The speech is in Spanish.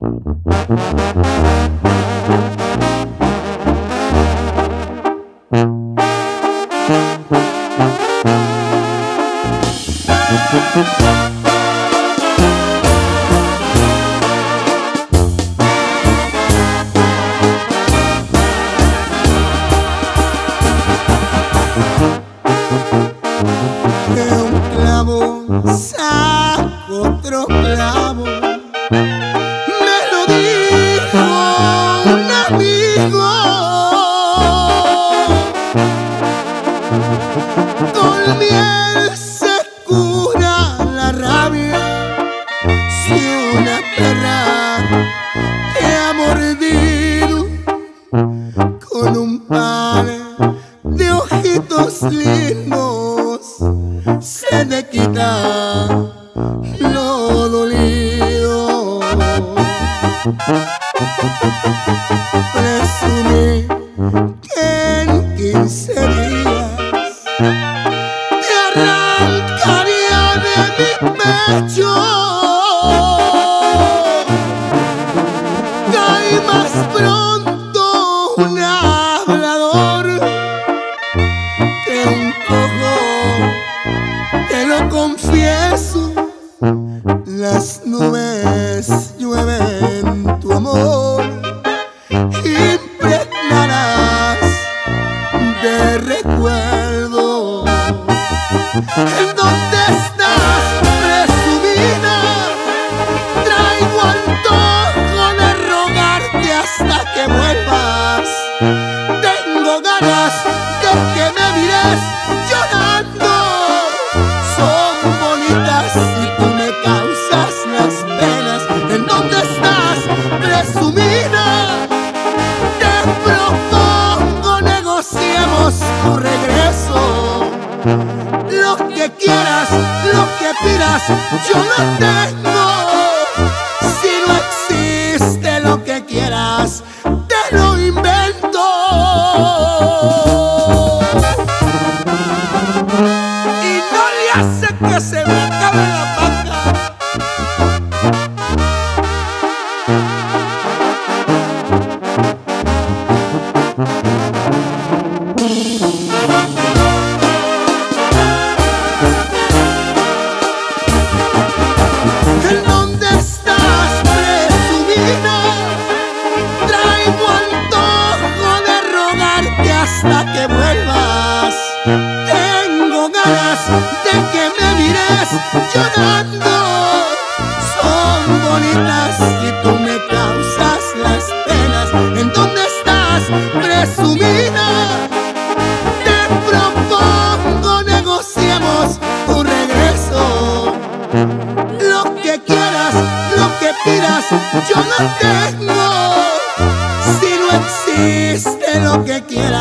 De un clavo saco otro clavo, me lo dijo un amigo. Con miel se cura la rabia si una perra te ha mordido. Con un par de ojitos lindos se te quita lo dolido. Presumí que en 15 días te arrancaría de mi pecho. Caí más pronto un hablador que un cojo, te lo confieso. Las nubes llueven tu amor, impregnadas de recuerdo. ¿En dónde estás, presumida? Traigo antojo de rogarte hasta que vuelvas. Tengo ganas de que me mires llorando. Son bonitas y tú me causas las penas. ¿En dónde estás, presumida? Te propongo negociemos tu regreso. Lo que quieras, lo que pidas, yo no tengo. Si no existe lo que quieras, te lo invento. Y no le hace que se me acabe la paja. ¿En dónde estás, presumida? Traigo antojo de rogarte hasta que vuelvas. Tengo ganas de que me mires llorando. Son bonitas y tú me causas las penas. ¿En dónde estás, presumida? Te propongo negociemos tu regreso. Lo que quieras, lo que pidas, yo no tengo. Si no existe lo que quieras,